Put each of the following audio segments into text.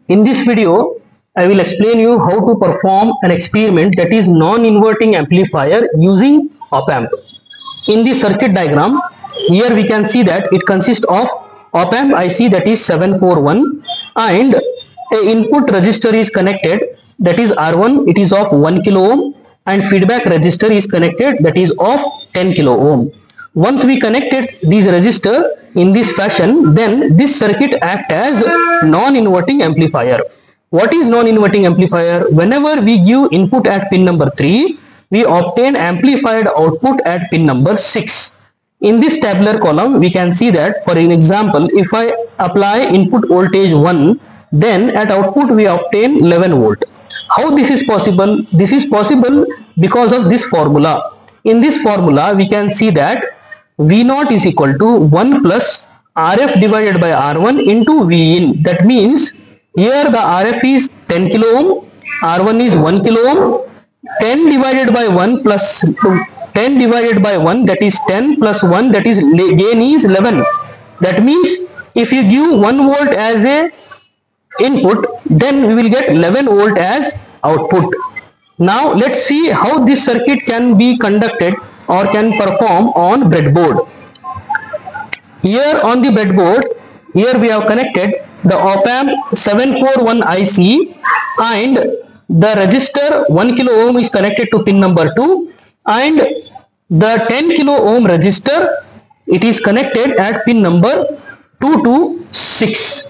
In this video, I will explain you how to perform an experiment that is non-inverting amplifier using op-amp. In the circuit diagram, here we can see that it consists of op-amp IC that is 741 and a input resistor is connected, that is R1, it is of 1 kilo ohm, and feedback resistor is connected, that is of 10 kilo ohm. Once we connected these resistor in this fashion, then this circuit acts as non-inverting amplifier. What is non-inverting amplifier? Whenever we give input at pin number 3, we obtain amplified output at pin number 6. In this tabular column, we can see that, for an example, if I apply input voltage 1, then at output we obtain 11 volt. How this is possible? This is possible because of this formula. In this formula, we can see that V0 is equal to 1 plus RF divided by R1 into Vin. That means here the RF is 10 kilo ohm, R1 is 1 kilo ohm, 10 divided by 1 plus 10 divided by 1, that is 10 plus 1, that is gain is 11. That means if you give 1 volt as a input, then we will get 11 volt as output. Now let's see how this circuit can be conducted or can perform on breadboard. Here on the breadboard, here we have connected the op-amp 741 IC and the resistor 1 kilo ohm is connected to pin number 2 and the 10 kilo ohm resistor, it is connected at pin number 2 to 6.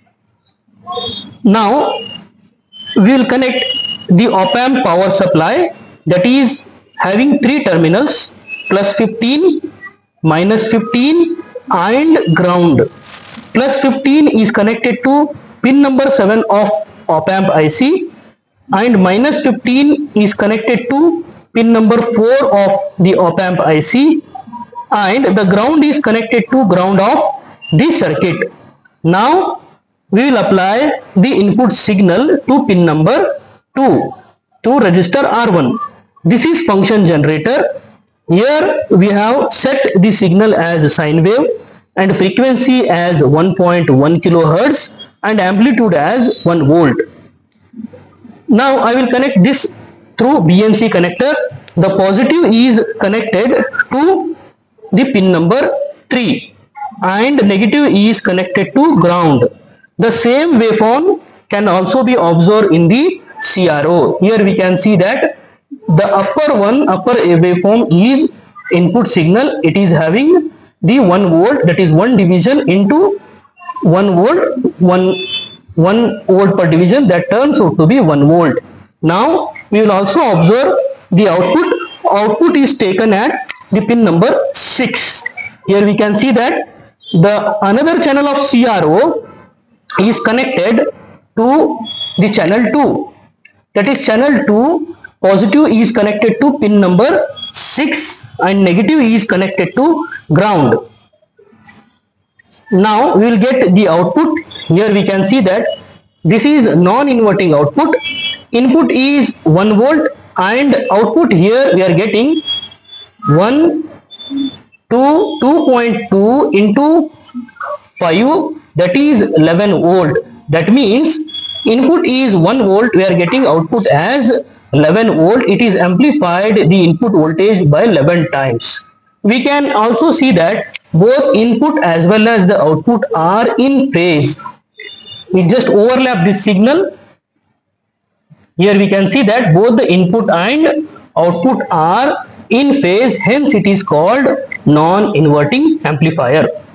Now we will connect the op-amp power supply, that is having 3 terminals, plus 15, minus 15 and ground. Plus 15 is connected to pin number 7 of op-amp IC and minus 15 is connected to pin number 4 of the op-amp IC and the ground is connected to ground of this circuit. Now we will apply the input signal to pin number 2 to resistor R1. This is function generator. Here we have set the signal as sine wave and frequency as 1.1 kilohertz and amplitude as 1 volt. Now I will connect this through BNC connector. The positive is connected to the pin number 3 and negative is connected to ground. The same waveform can also be observed in the CRO. Here we can see that the upper waveform is input signal. It is having the 1 volt, that is 1 division into 1 volt, 1 volt per division, that turns out to be 1 volt. Now we will also observe the output. Output is taken at the pin number 6. Here we can see that the another channel of CRO is connected to the channel 2. That is channel 2, positive is connected to pin number 6 and negative is connected to ground. Now we will get the output. Here we can see that this is non-inverting output. Input is 1 volt and output here we are getting 2.2 into 5, that is 11 volt. That means input is 1 volt, we are getting output as 11 volt. It is amplified the input voltage by 11 times. We can also see that both input as well as the output are in phase. We just overlap this signal. Here we can see that both the input and output are in phase, hence it is called non-inverting amplifier.